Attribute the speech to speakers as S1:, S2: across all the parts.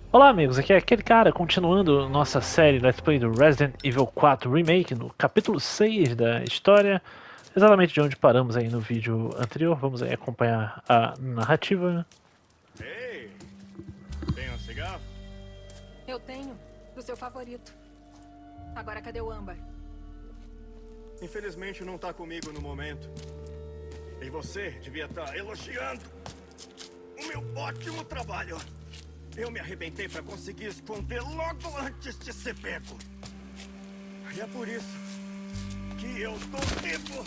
S1: Olá amigos, aqui é aquele cara continuando nossa série Let's Play do Resident Evil 4 Remake no capítulo 6 da história, exatamente de onde paramos aí no vídeo anterior. Vamos aí acompanhar a narrativa.
S2: Ei, tem um cigarro?
S3: Eu tenho. Do seu favorito. Agora cadê o âmbar?
S2: Infelizmente não tá comigo no momento. E você devia estar elogiando o meu ótimo trabalho. Eu me arrebentei para conseguir esconder logo antes de ser pego. E é por isso que eu tô vivo.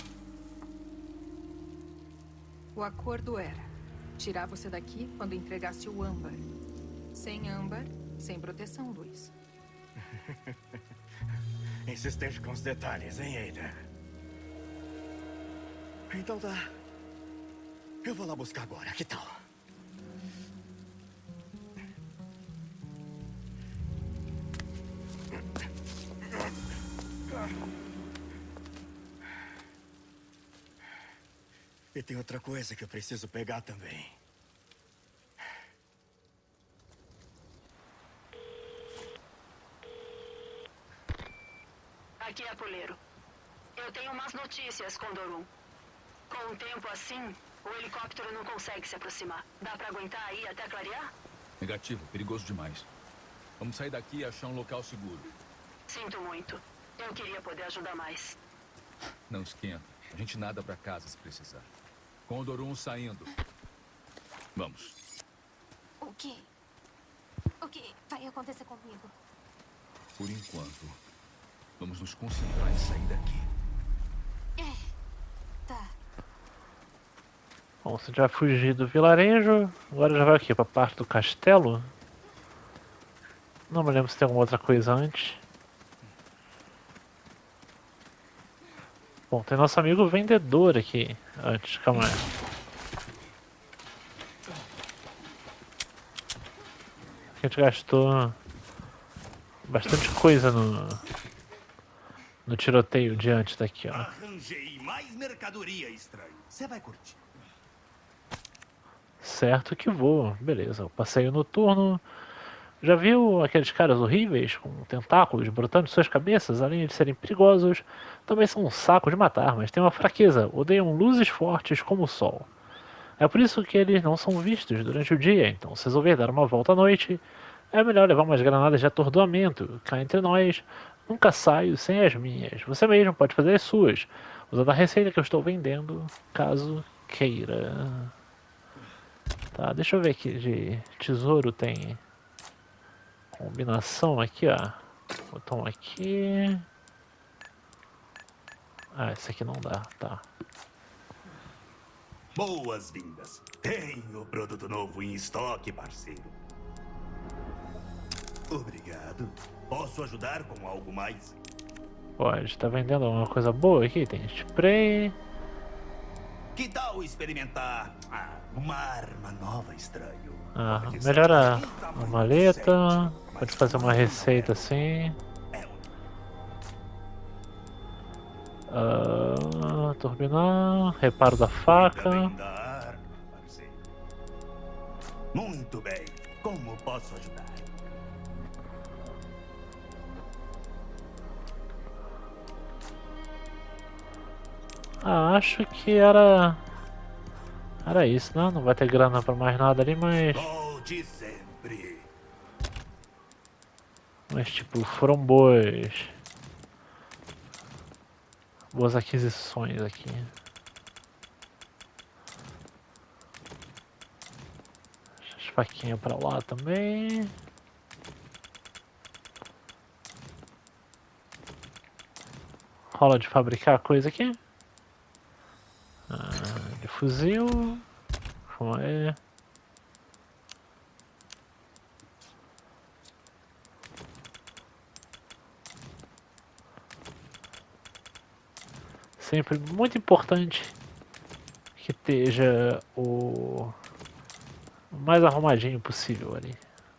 S3: O acordo era tirar você daqui quando entregasse o âmbar. Sem âmbar, sem proteção, Luiz.
S2: Insistente com os detalhes, hein, Ada? Então tá. Eu vou lá buscar agora, que tal? E tem outra coisa que eu preciso pegar também.
S4: Aqui é Apoleiro. Eu tenho más notícias, Condor 1. Com um tempo assim, o helicóptero não consegue se aproximar. Dá pra aguentar aí até clarear?
S5: Negativo, perigoso demais. Vamos sair daqui e achar um local seguro.
S4: Sinto muito. Eu queria poder ajudar mais.
S5: Não esquenta. A gente nada pra casa se precisar. Condor 1 saindo. Vamos.
S6: O quê? O que vai acontecer comigo?
S5: Por enquanto, vamos nos concentrar em sair daqui.
S6: Tá.
S1: Bom, você já fugiu do vilarejo, agora já vai aqui pra parte do castelo. Não me lembro se tem alguma outra coisa antes. Bom, tem nosso amigo vendedor aqui antes, calma aí. A gente gastou bastante coisa no tiroteio de antes daqui, ó.
S7: Arranjei mais mercadoria, estranho. Você vai curtir.
S1: Certo que vou, beleza. O passeio noturno. Já viu aqueles caras horríveis com tentáculos brotando de suas cabeças? Além de serem perigosos, também são um saco de matar, mas têm uma fraqueza: odeiam luzes fortes como o sol. É por isso que eles não são vistos durante o dia, então se resolver dar uma volta à noite, é melhor levar umas granadas de atordoamento. Cá entre nós, nunca saio sem as minhas. Você mesmo pode fazer as suas, usando a receita que eu estou vendendo, caso queira. Tá, deixa eu ver aqui de tesouro tem combinação aqui, ó. Botão aqui. Ah, esse aqui não dá, tá.
S7: Boas-vindas. Tenho produto novo em estoque, parceiro. Obrigado. Posso ajudar com algo mais?
S1: Pode, tá vendendo alguma coisa boa aqui? Tem spray.
S7: Que tal experimentar uma arma nova, estranho?
S1: Ah,
S7: Pode ser
S1: melhora
S7: de
S1: a
S7: tamanho
S1: maleta.
S7: certo,
S1: Pode
S7: mas
S1: fazer uma
S7: tamanho
S1: receita
S7: é
S1: assim. Turbinar, reparo da
S7: Cuida
S1: faca.
S7: bem da arma, parceiro. Muito bem. Como posso ajudar?
S1: Ah, acho que era isso, né? Não vai ter grana pra mais nada ali,
S7: Volte sempre.
S1: mas tipo, foram boas aquisições aqui. As faquinhas pra lá também. Rola de fabricar coisa aqui. De fuzil. Como é? Sempre muito importante que esteja o mais arrumadinho possível ali.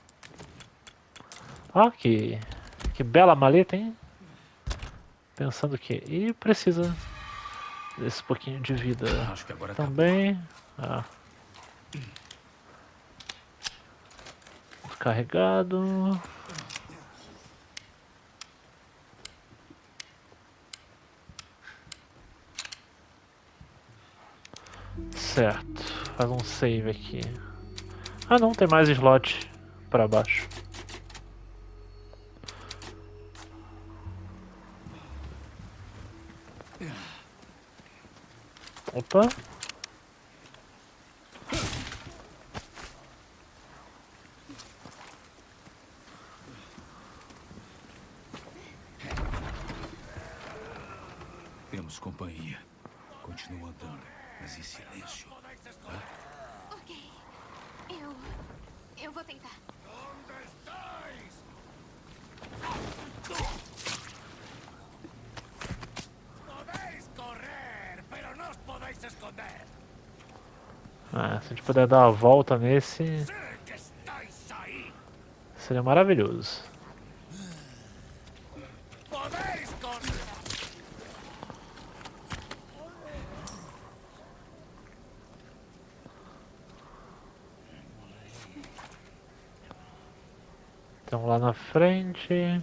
S1: Ó, que bela maleta, hein? Pensando que... E precisa desse pouquinho de vida
S5: Acho que agora acabou.
S1: também. Ah. Carregado. Certo, faz um save aqui. Ah não, tem mais slot para baixo. Opa.
S5: Temos companhia. Continua andando, mas em silêncio. Tá?
S6: Ok. Eu vou tentar.
S7: Podéis correr, pero no os podéis esconder.
S1: Ah, se a gente puder dar uma volta nesse,
S7: Sé que estáis ahí.
S1: seria maravilhoso.
S7: Podéis correr.
S1: Então lá na frente.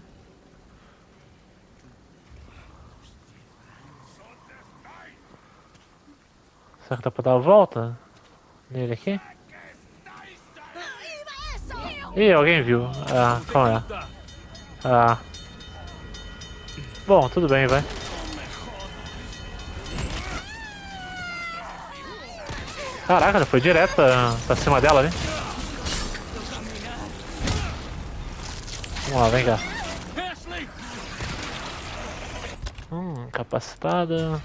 S1: Será que dá pra dar a volta nele aqui? Ih, alguém viu. Ah, calma aí. Ah. Bom, tudo bem, vai. Caraca, ele foi direto pra cima dela ali. Vamos lá, vem cá. Capacitada.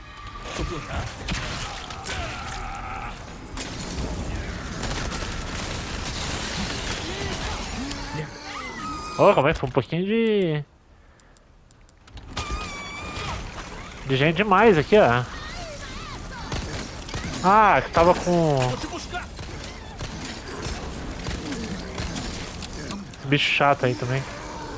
S1: Oh, como é que foi um pouquinho de gente demais aqui, ó. Ah, que tava com esse bicho chato aí também.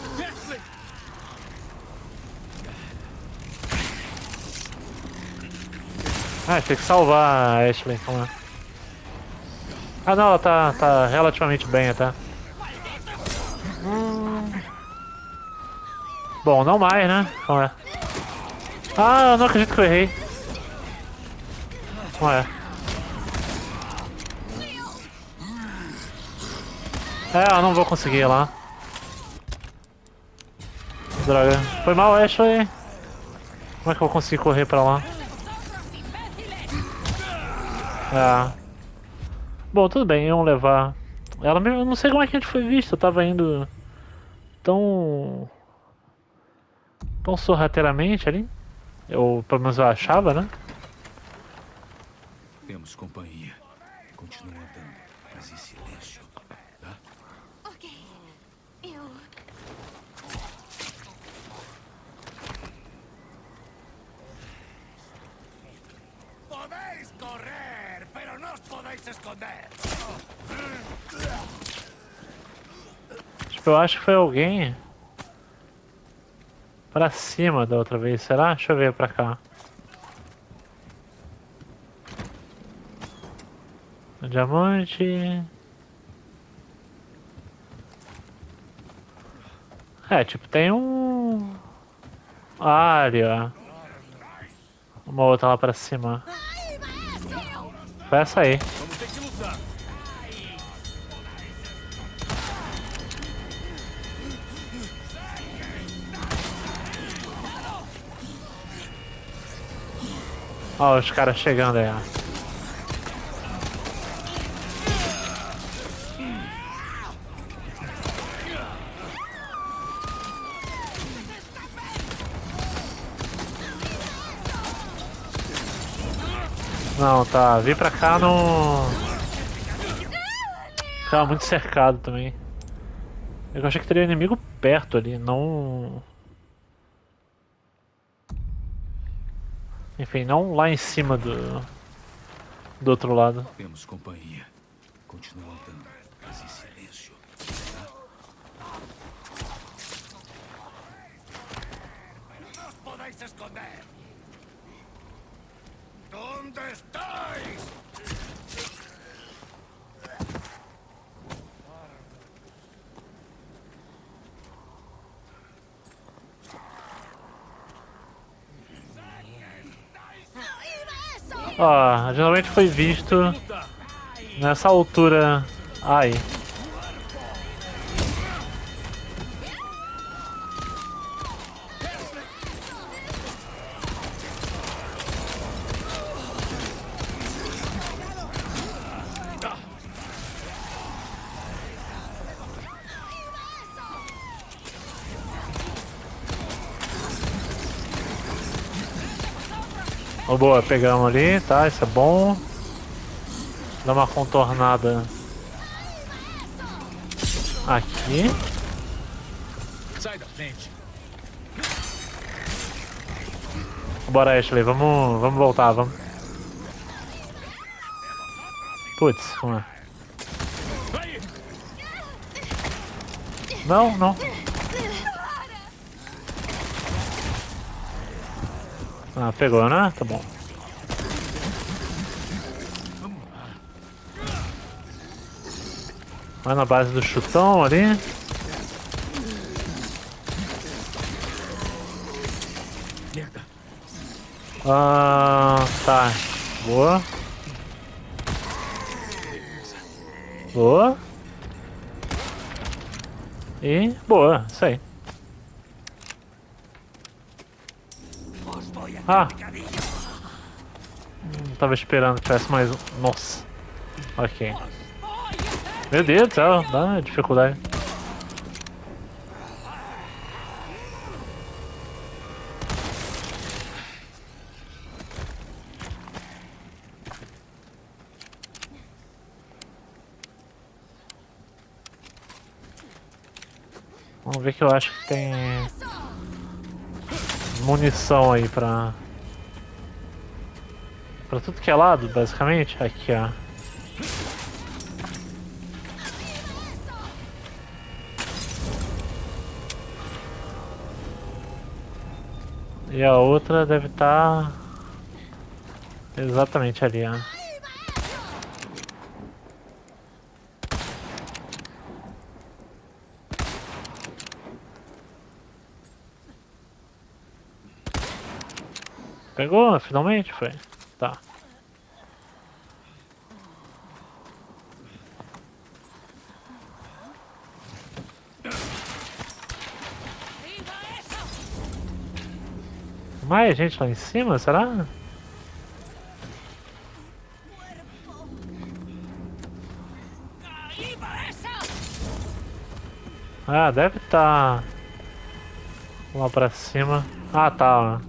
S1: Ah, tem que salvar a Ashley, calma lá. Ah não, ela tá relativamente bem até. Bom, não mais, né? Calma aí. Ah, eu não acredito que eu errei. Ué. Eu não vou conseguir ir lá. Droga. Foi mal, Ashley. Como é que eu vou conseguir correr pra lá? Bom, tudo bem, iam levar. Ela mesmo, eu não sei como é que a gente foi visto. Eu tava indo tão sorrateiramente ali. Eu, pelo menos eu achava, né?
S5: Temos companhia. Continua andando, mas em silêncio. Tá?
S6: Ok.
S7: Podéis correr, pero no os podéis esconder.
S1: Tipo, eu acho que foi alguém pra cima da outra vez, será? Deixa eu ver pra cá. O diamante. É, tipo, tem um área. Uma outra lá pra cima. Foi essa aí.
S5: Vamos ter que lutar.
S1: Ó, os caras chegando aí, ó. Não, tá. Vim pra cá no... Ficava muito cercado também. Eu achei que teria inimigo perto ali, não... Enfim, não lá em cima do outro lado.
S5: Temos companhia. Continua andando, mas em silêncio.
S7: No os podéis esconder. ¿Dónde estáis?
S1: Ó, geralmente foi visto nessa altura. Ai. Oh, boa, pegamos ali, tá? Isso é bom. Dá uma contornada aqui.
S5: Sai da frente.
S1: Bora, Ashley, vamos voltar, vamos. Putz, vamos lá. Não, não. Ah, pegou, né? Tá bom. Vai na base do chutão ali.
S5: Merda.
S1: Ah, tá. Boa. Boa. E boa, isso aí. Ah! Tava esperando que tivesse mais um. Nossa. Ok. Meu Deus do céu, dá dificuldade. Vamos ver que eu acho que tem munição aí pra tudo que é lado, basicamente. Aqui, ó. E a outra deve estar exatamente ali, ó. Pegou? Finalmente? Foi. Tá. Mais gente lá em cima, será? Ah, deve estar lá pra cima. Ah, tá, ó.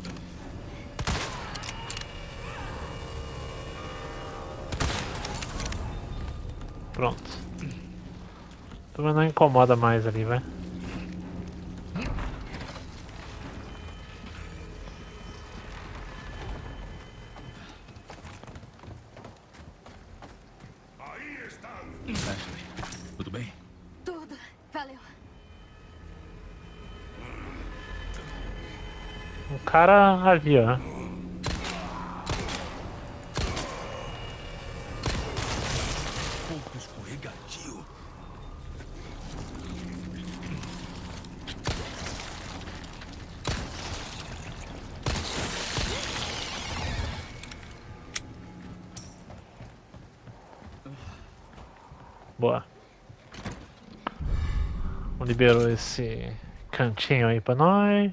S1: Pronto. Também não incomoda mais ali, vai.
S5: Ashley, tudo bem?
S6: Tudo. Valeu.
S1: O cara ali, ó.
S5: Pouco escorregadio.
S1: Boa. Liberou esse cantinho aí pra nós.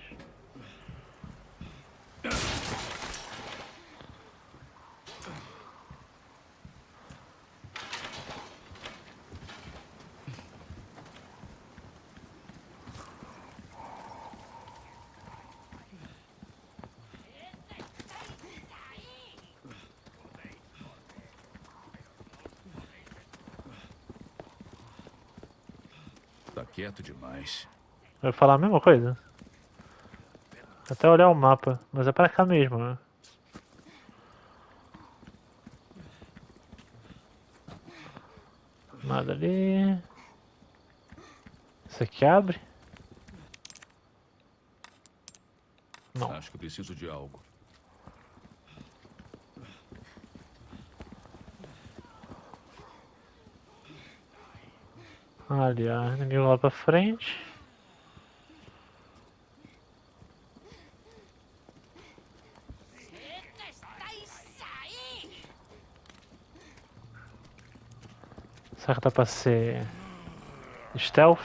S5: Tá quieto demais.
S1: Vai falar a mesma coisa? Até olhar o mapa, mas é pra cá mesmo, né? Nada ali. Isso aqui abre? Não.
S5: Acho que preciso de algo.
S1: Ali, ó. Ninguém lá pra frente. Será que dá pra ser stealth?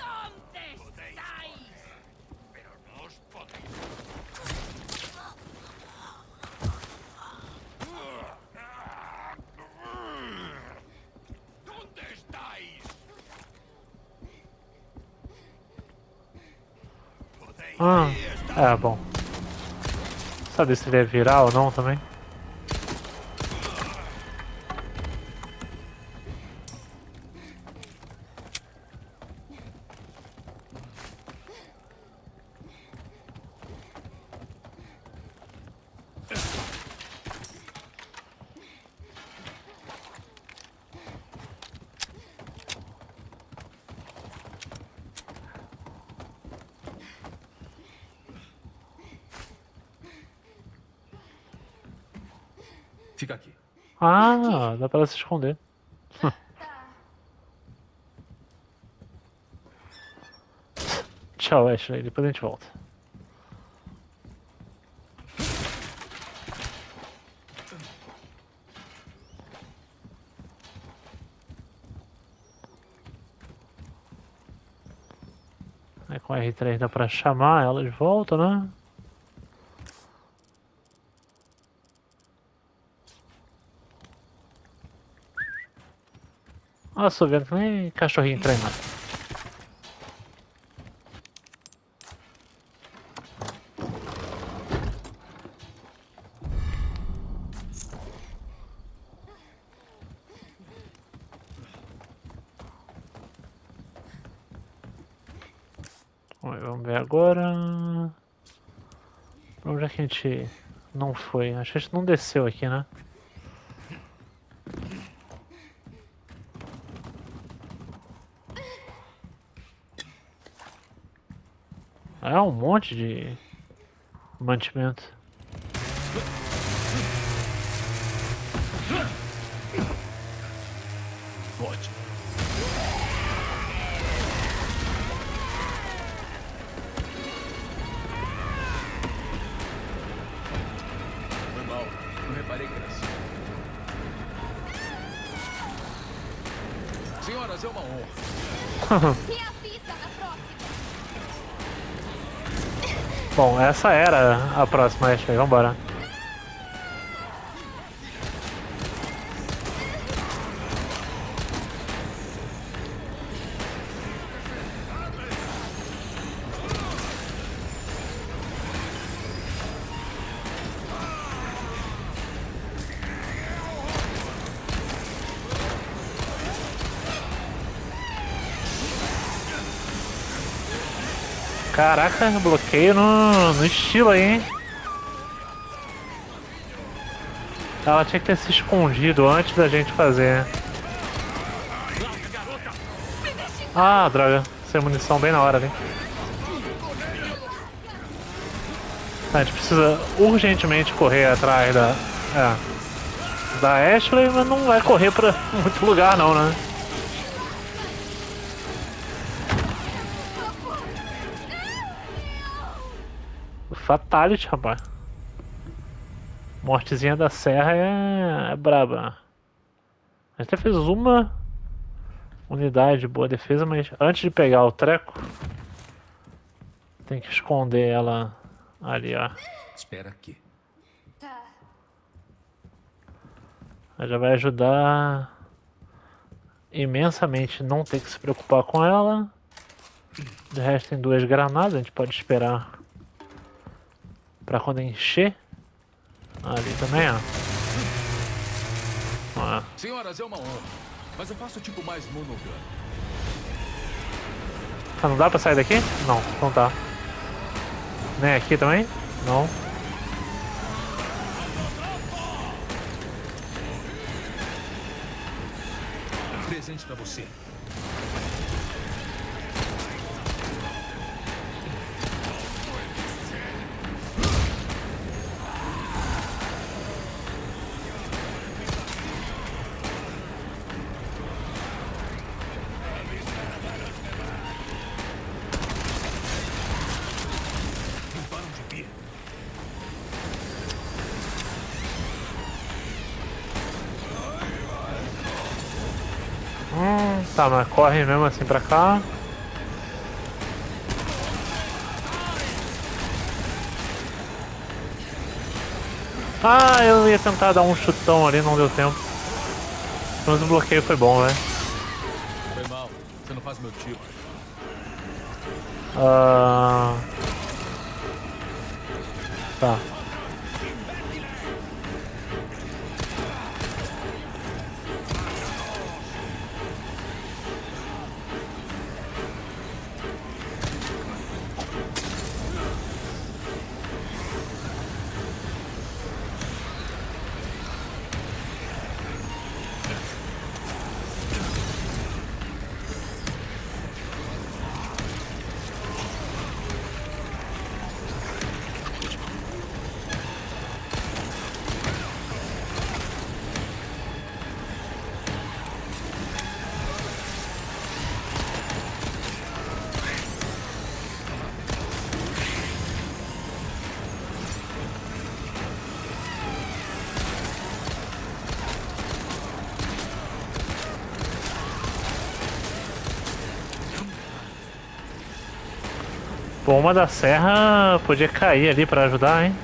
S1: Ah, é bom. Sabe se ele é virar ou não também?
S5: Fica aqui.
S1: Ah, dá pra ela se esconder. Tchau, Ashley. Depois a gente volta. Aí com R3 dá pra chamar ela de volta, né? Olha só, vendo que nem cachorrinho treinado. Vamos ver agora. Pra onde é que a gente não foi? Acho que a gente não desceu aqui, né? É um monte de mantimento.
S5: Pode. Foi mal. Não reparei que era assim. Senhoras, é uma honra.
S6: Me avisa na próxima.
S1: Bom, essa era a próxima, Ashley. Vambora. Caraca, bloqueio no estilo aí, hein? Ela tinha que ter se escondido antes da gente fazer. Ah, droga. Sem munição bem na hora ali. A gente precisa urgentemente correr atrás da Ashley, mas não vai correr pra muito lugar não, né? Fatality, rapaz. Mortezinha da serra é braba. A gente até fez uma unidade de boa defesa, mas antes de pegar o treco, tem que esconder ela ali, ó.
S5: Espera aqui.
S6: Tá.
S1: Ela já vai ajudar imensamente não ter que se preocupar com ela. De resto tem 2 granadas, a gente pode esperar pra quando encher. Ali também, ó.
S5: Senhoras, é uma honra. Mas eu faço tipo mais monogâmico.
S1: Ah, não dá pra sair daqui? Não, não tá. Nem aqui também? Não.
S5: Presente pra você.
S1: Tá, mas corre mesmo assim pra cá. Ah, eu ia tentar dar um chutão ali, não deu tempo. Mas o bloqueio foi bom, velho.
S5: Foi mal. Você não faz meu tipo.
S1: Tá. Pô, uma da serra podia cair ali pra ajudar, hein?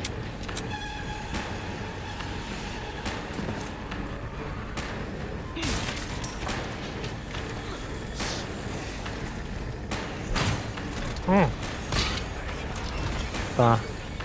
S1: Tá.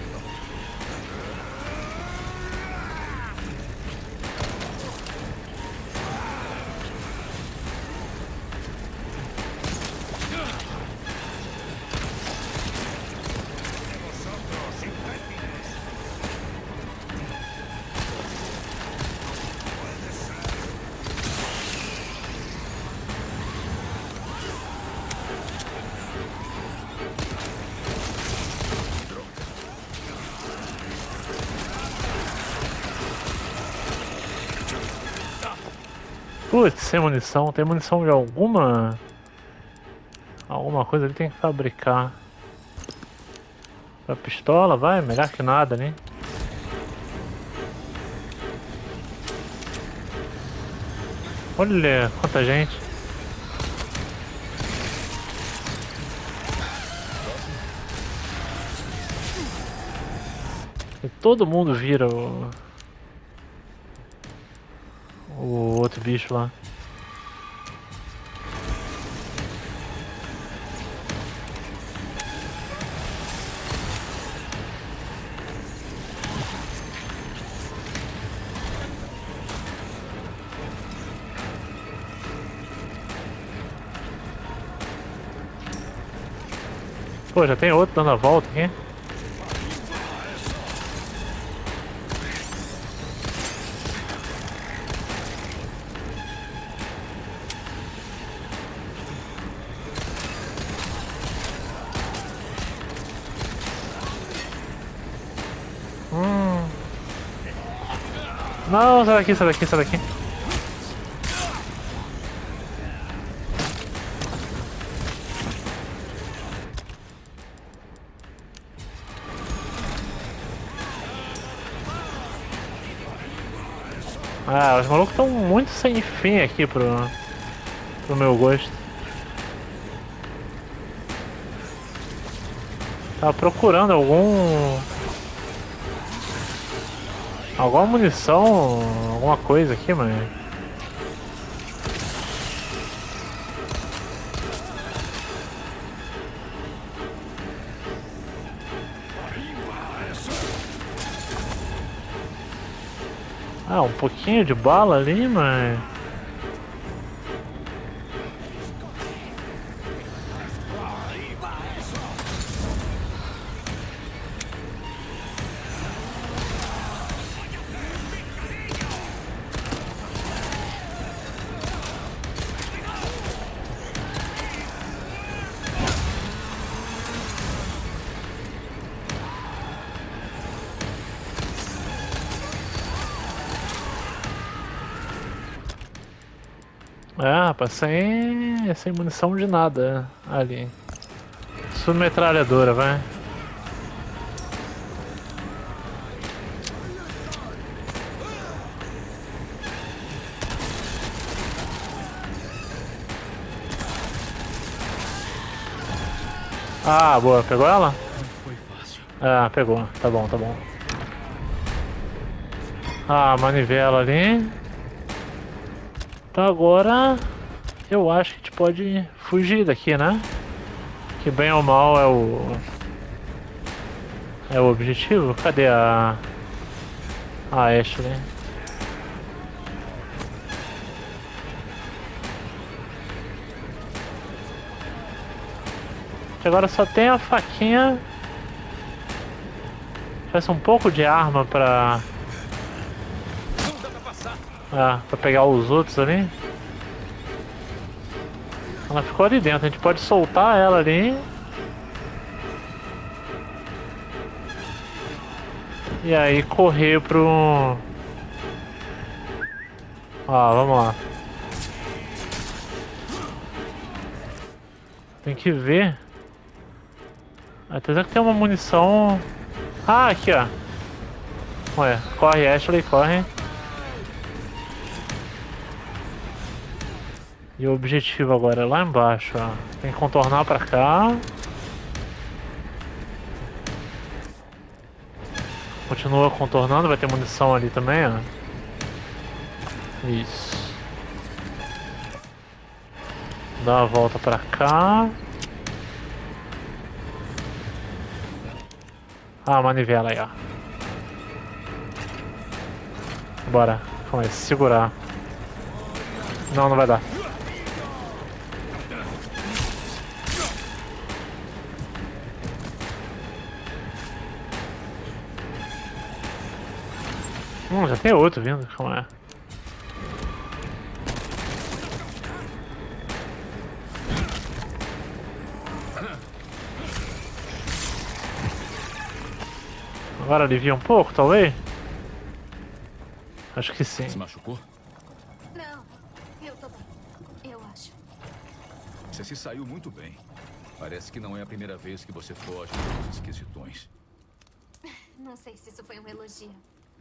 S1: Putz, sem munição. Tem munição de alguma coisa ele tem que fabricar. A pistola, vai, melhor que nada, né? Olha quanta gente. E todo mundo vira o outro bicho lá. Pô, já tem outro dando a volta aqui. Não, sai daqui, sai daqui, sai daqui. Ah, os malucos estão muito sem fim aqui pro meu gosto. Tava procurando alguma munição, alguma coisa aqui, mas... Ah, um pouquinho de bala ali, mas... Ah, rapaz, sem munição de nada ali. Submetralhadora, vai. Ah, boa. Pegou ela?
S5: Não foi fácil.
S1: Ah, pegou. Tá bom, tá bom. Ah, manivela ali. Então agora eu acho que a gente pode fugir daqui, né? Que bem ou mal é o objetivo. Cadê a Ashley? Agora só tem a faquinha. Tivesse um pouco de arma pra...
S5: Não dá pra passar.
S1: Ah, pra pegar os outros ali. Ela ficou ali dentro, a gente pode soltar ela ali. E aí correr pro... Ah, vamos lá. Tem que ver. Apesar que tem uma munição... Ah, aqui ó. Ué, corre Ashley, corre. E o objetivo agora é lá embaixo, ó. Tem que contornar pra cá. Continua contornando, vai ter munição ali também, ó. Isso. Dá uma volta pra cá. Ah, manivela aí, ó. Bora. Calma aí, segurar. Não, não vai dar. Já tem outro vindo, calma aí. Agora alivia um pouco, talvez? Acho que sim.
S5: Se machucou?
S6: Não, eu tô bem. Eu acho.
S5: Você se saiu muito bem. Parece que não é a primeira vez que você foge dos esquisitões.
S6: Não sei se isso foi um elogio.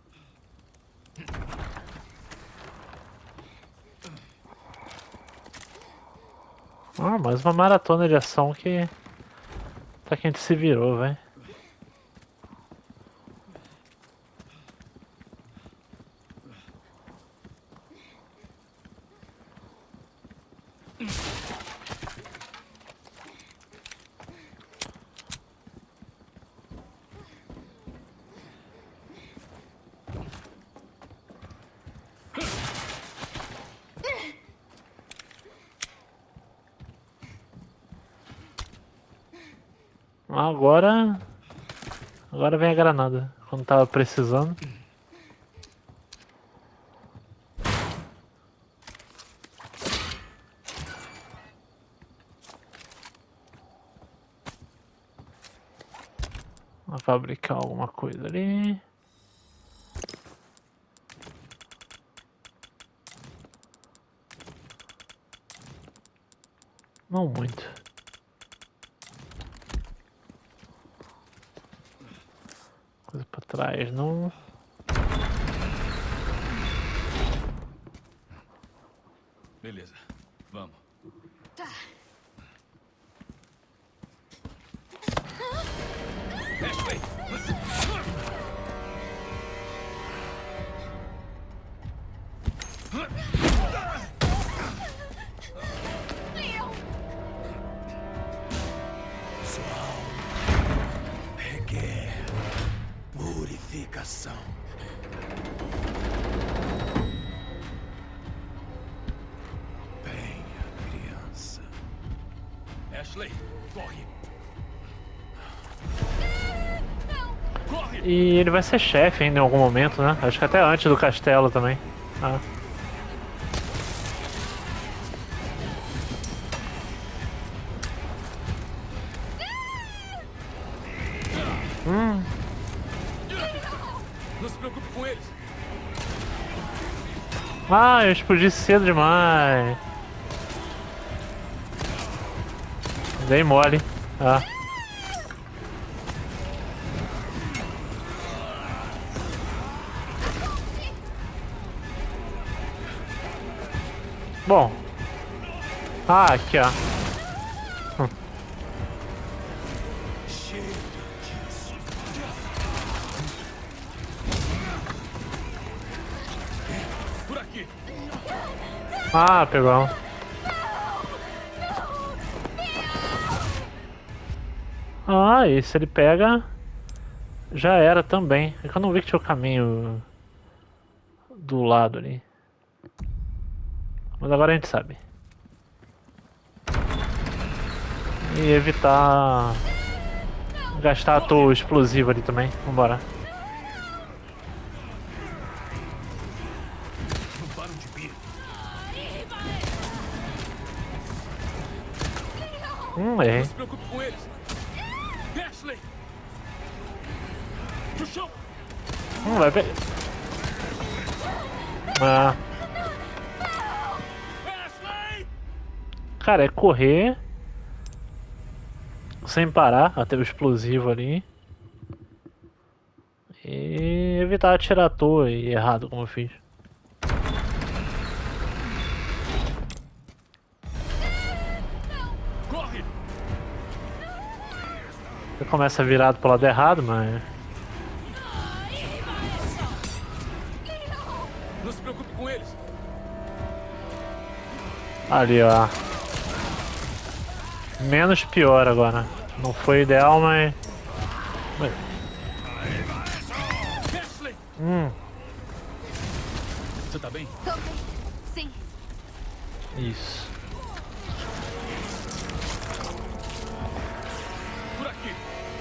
S1: Ah, mais uma maratona de ação que... Tá que a gente se virou, velho. Agora vem a granada, quando tava precisando. Vou fabricar alguma coisa ali. Não muito. Coisa pra trás, não.
S5: Beleza, vamos.
S6: Tá.
S5: Ashley!
S7: Requer purificação. Venha, criança.
S5: Ashley, corre!
S1: E ele vai ser chefe ainda em algum momento, né? Acho que até antes do castelo também. Ah.
S5: Não se preocupe com eles.
S1: Ah, eu explodi cedo demais. Dei mole. Ah. Bom. Ah, aqui ó. Ah, pegou. Ah, e se ele pega, já era também. É que eu não vi que tinha o caminho do lado ali. Mas agora a gente sabe. E evitar gastar a toa explosiva ali também. Vambora.
S5: Não param de vir.
S1: Errei.
S5: Não se preocupe com eles. Ashley! Pro chão!
S1: Vai pegar. Ah.
S5: Ashley!
S1: Cara, é correr sem parar até o explosivo ali. E evitar atirar à toa e errado como eu fiz.
S5: Corre!
S1: Você começa virado pro lado errado, mas...
S5: Não se preocupe com eles.
S1: Ali, ó. Menos pior agora. Não foi ideal, mas...
S5: Ashley! Você tá bem?
S6: Tô bem. Sim.
S1: Isso.
S5: Por aqui.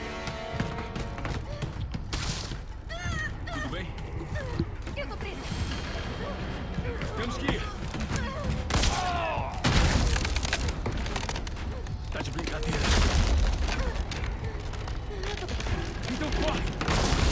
S5: Tudo bem?
S6: Eu tô presa.
S5: Temos que ir. Tá de brincadeira. Então corre.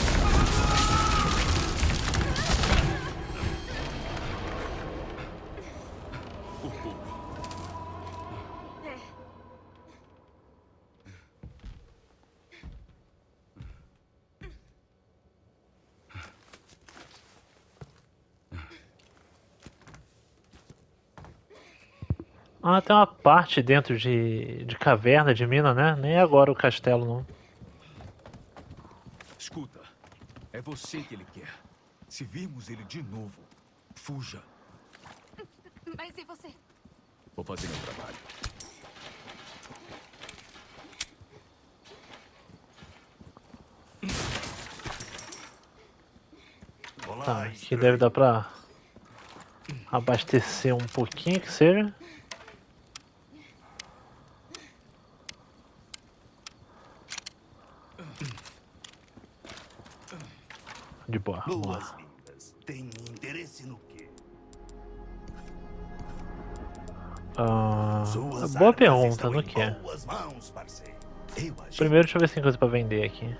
S1: Ah, tem uma parte dentro de caverna, de mina, né? Nem é agora o castelo, não.
S5: Escuta, é você que ele quer. Se virmos ele de novo, fuja.
S6: Mas e você?
S5: Vou fazer meu trabalho.
S7: Olá,
S1: Tá, aqui
S7: estranho.
S1: deve dar pra abastecer um pouquinho que seja. De boa, vamos lá.
S7: Boas-vindas. Tem interesse no quê? Suas
S1: Boa
S7: armas
S1: pergunta,
S7: estão
S1: no
S7: em
S1: que é?
S7: boas mãos, parceiro. Eu agi.
S1: Primeiro deixa eu ver se tem coisa pra vender aqui.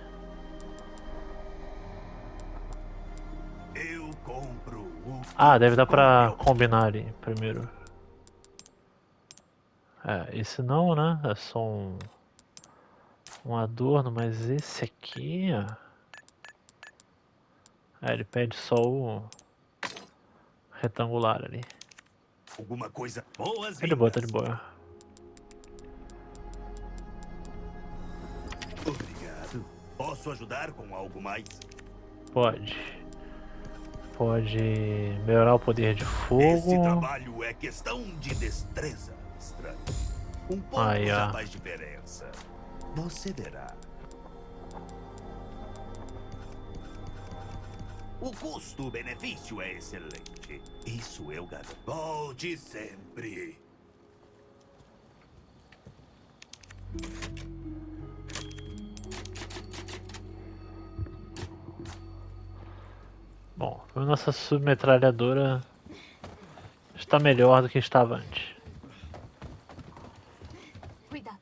S7: Eu compro o que
S1: Ah, deve dar pra
S7: compro.
S1: combinar ali primeiro. É, esse não, né? É só um adorno, mas esse aqui, ó. É, ele pede só o retangular ali.
S7: Alguma coisa. Boas-vindas.
S1: Tá de boa, tá de boa.
S7: Obrigado. Posso ajudar com algo mais?
S1: Pode. Pode melhorar o poder de
S7: Esse
S1: fogo.
S7: trabalho é questão de destreza, estranho. Um pouco
S1: Aí,
S7: já
S1: ó.
S7: faz diferença. Você verá. O custo-benefício é excelente. Isso eu garanto. Volte sempre.
S1: Bom, a nossa submetralhadora está melhor do que estava antes.
S6: Cuidado.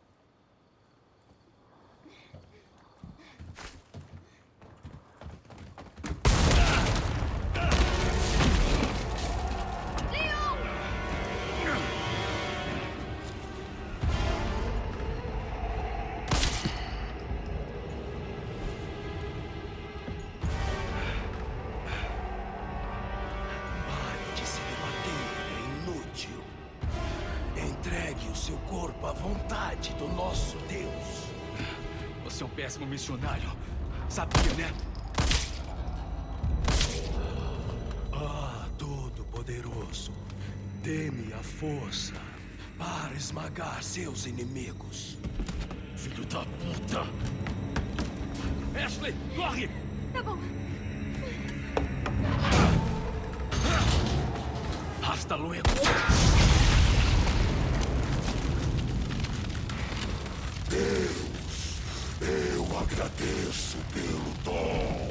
S7: Pare de se debater, é inútil. Entregue o seu corpo à vontade do nosso Deus.
S5: Você é um péssimo missionário. Sabia, né?
S7: Ah, Todo-Poderoso. Dê-me a força para esmagar seus inimigos. Filho da puta! Ashley, corre!
S6: Tá bom.
S7: Hasta luego! Deus, eu agradeço pelo dom.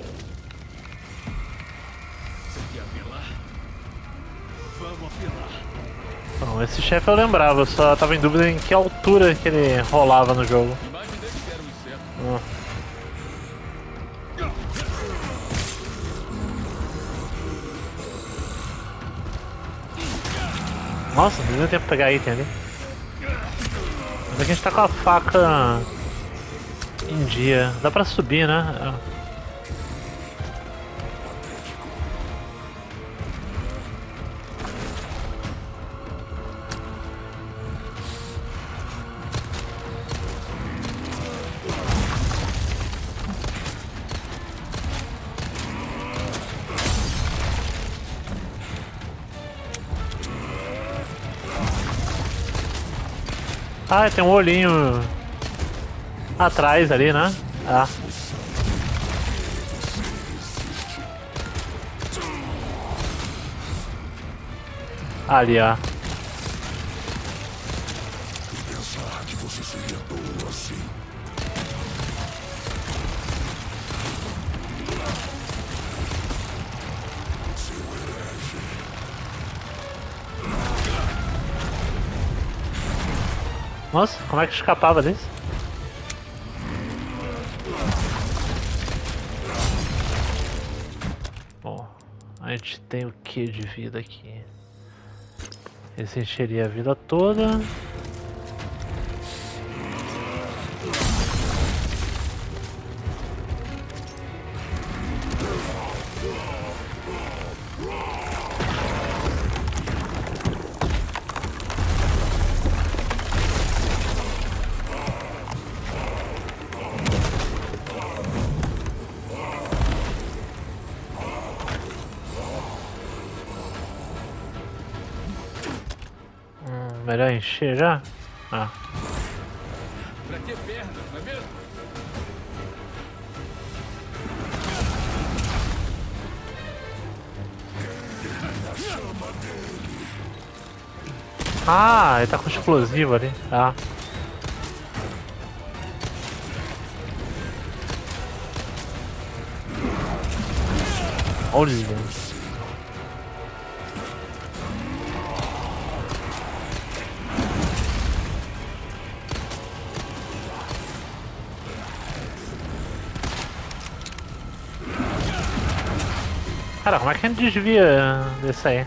S7: Você quer apelar? Vamos apelar.
S1: Bom, esse chefe eu lembrava, eu só tava em dúvida em que altura que ele rolava no jogo.
S5: A imagem dele era um inseto.
S1: Nossa, não deu tempo de pegar item ali. Mas aqui a gente tá com a faca em dia. Dá pra subir, né? Ah, tem um olhinho atrás ali, né? Ah. Ali, ó.
S7: Pensar que você seria tolo assim. Seu herege.
S1: Nossa, como é que escapava disso? Bom, a gente tem o que de vida aqui? Esse encheria a vida toda. Melhor encher já? Ah.
S5: Pra que perna, não é mesmo?
S1: Ah, ele tá com explosivo ali. Ah. Olha. Cara, como é que a gente desvia desse aí?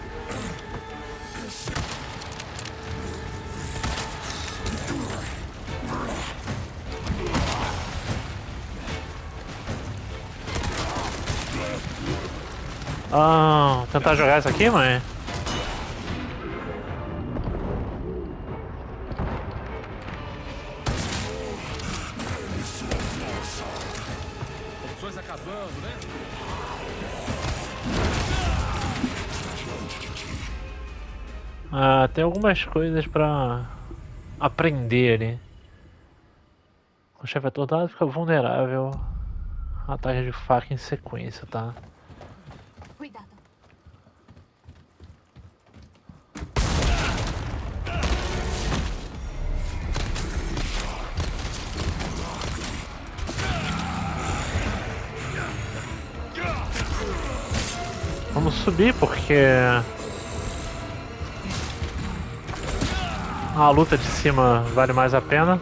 S1: Ah, tentar jogar isso aqui, mãe?
S5: Opções acabando, né?
S1: Ah, tem algumas coisas pra aprender ali. O chefe atordoado fica vulnerável a ataque de faca em sequência, tá?
S6: Cuidado.
S1: Vamos subir porque a luta de cima vale mais a pena.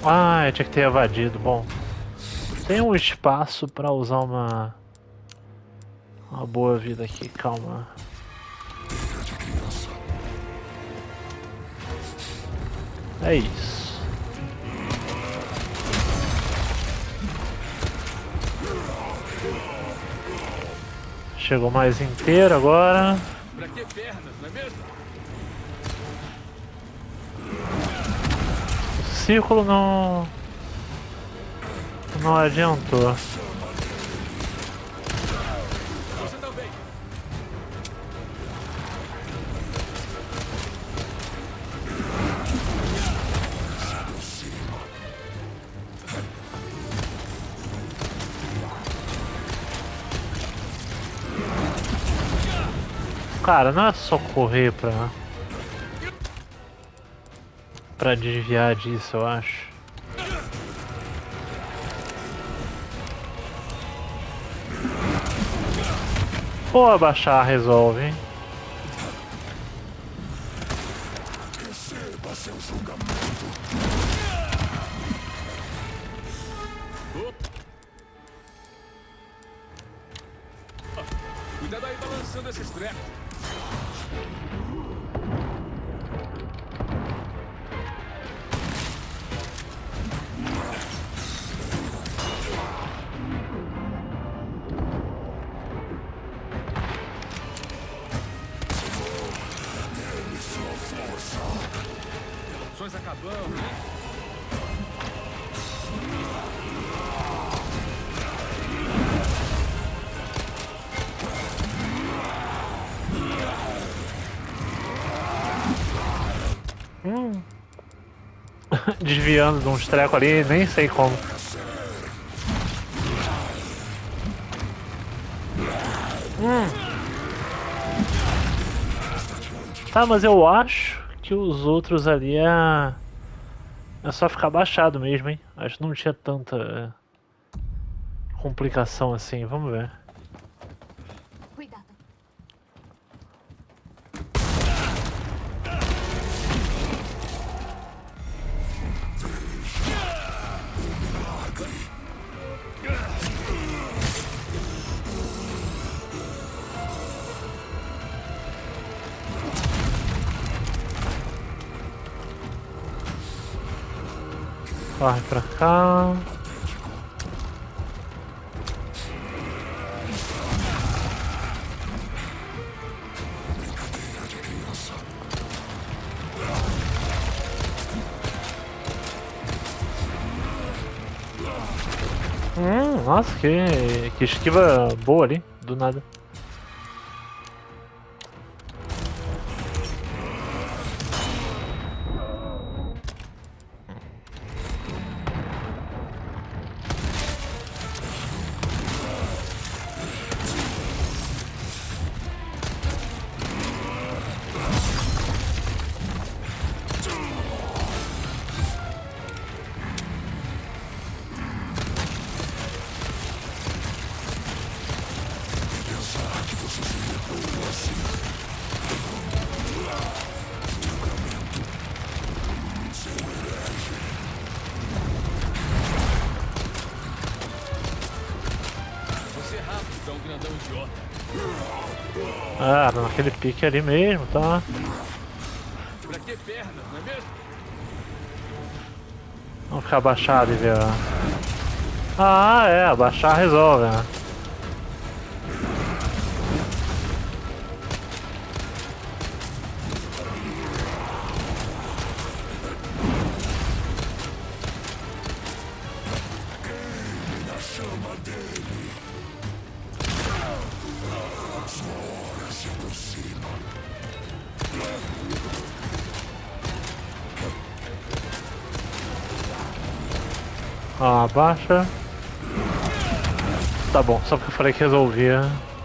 S1: Ah, eu tinha que ter evadido. Bom, tem um espaço pra usar uma boa vida aqui, calma. É isso. Chegou mais inteiro agora.
S5: Pra que pernas, não é mesmo?
S1: O círculo não adiantou.
S5: Você também.
S1: Cara, não é só correr pra desviar disso, eu acho. Ou abaixar resolve, hein?
S7: Receba seu julgamento.
S5: Cuidado aí balançando esses trecos. Opções acabando, né?
S1: Desviando de uns trecos ali, nem sei como. Tá, mas eu acho que os outros ali é só ficar baixado mesmo, hein? Acho que não tinha tanta complicação assim, vamos ver.
S6: Cuidado.
S1: Corre pra cá. Nossa, que esquiva boa ali, do nada.
S5: Você é rápido, então, grandão idiota.
S1: Ah, naquele pique ali mesmo, tá?
S5: Pra que pernas, não é mesmo?
S1: Vamos ficar abaixado e ver. Ah, é, abaixar resolve, né? Ah, abaixa. Tá bom, só porque eu falei que resolvia.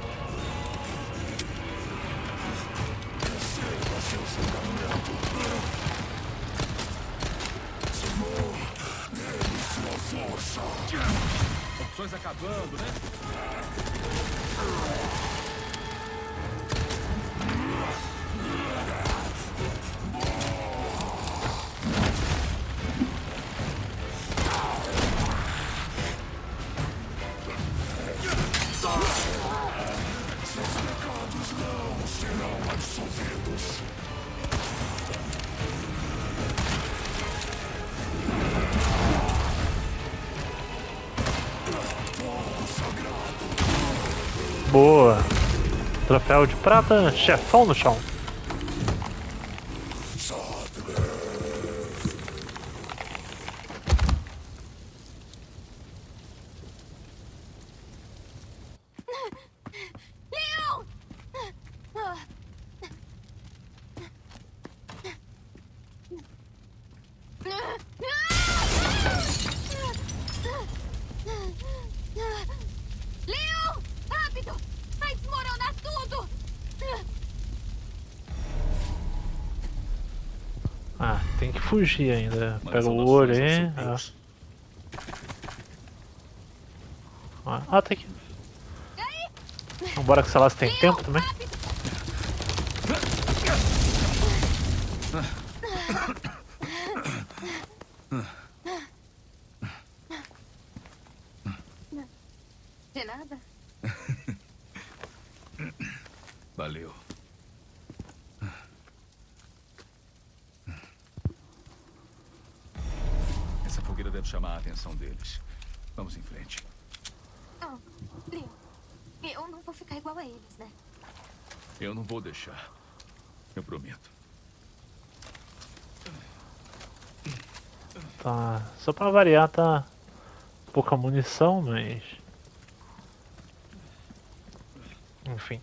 S5: Opções acabando, né?
S1: Boa. Troféu de prata, chefão no chão.
S6: Leon! Leon! Rápido! Vai desmoronar tudo!
S1: Ah, tem que fugir ainda.
S5: Mas
S1: Pega o
S5: as
S1: olho
S5: noções
S1: aí.
S5: são seus.
S1: Ah, tá aqui. Vambora que sei lá se tem tempo também.
S6: De nada.
S5: Valeu. Essa fogueira deve chamar a atenção deles. Vamos em frente.
S6: Oh, Leon, eu não vou ficar igual a eles, né?
S5: Eu não vou deixar. Eu prometo.
S1: Tá. Só pra variar, tá pouca munição, mas. Enfim.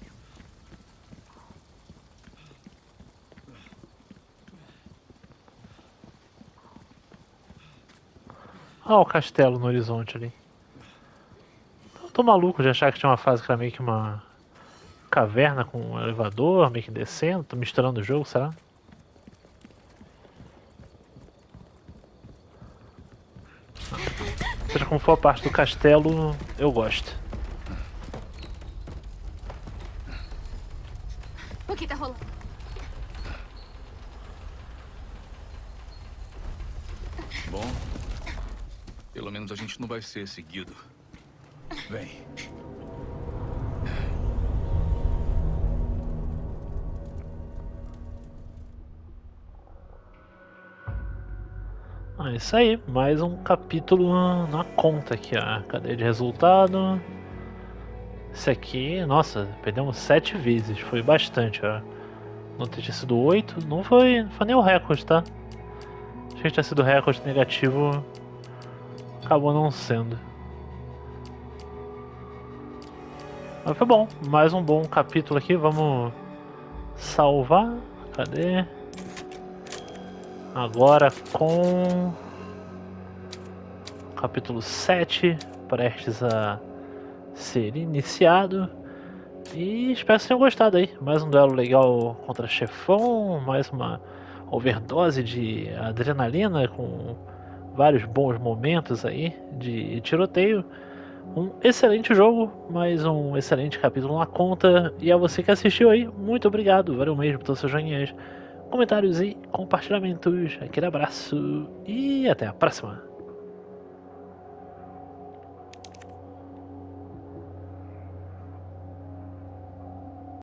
S1: Ah, o castelo no horizonte ali. Tô maluco de achar que tinha uma fase que era meio que uma caverna com um elevador, meio que descendo. Tô misturando o jogo, será? Seja como for a parte do castelo, eu gosto.
S6: O que tá rolando?
S5: Bom, pelo menos a gente não vai ser seguido. Vem.
S1: Ah, isso aí, mais um capítulo na conta aqui, a cadeia de resultado. Esse aqui, nossa, perdemos 7 vezes, foi bastante, ó. Não tinha sido 8, não foi nem o recorde, tá? Acho que tinha sido recorde negativo, acabou não sendo. Mas foi bom, mais um bom capítulo aqui, vamos salvar, cadê? Agora com capítulo 7, prestes a ser iniciado. E espero que tenham gostado aí. Mais um duelo legal contra chefão, mais uma overdose de adrenalina com vários bons momentos aí de tiroteio. Um excelente jogo, mais um excelente capítulo na conta. E a você que assistiu aí, muito obrigado. Valeu mesmo por todos os seus joinhas, comentários e compartilhamentos. Aquele abraço e até a próxima.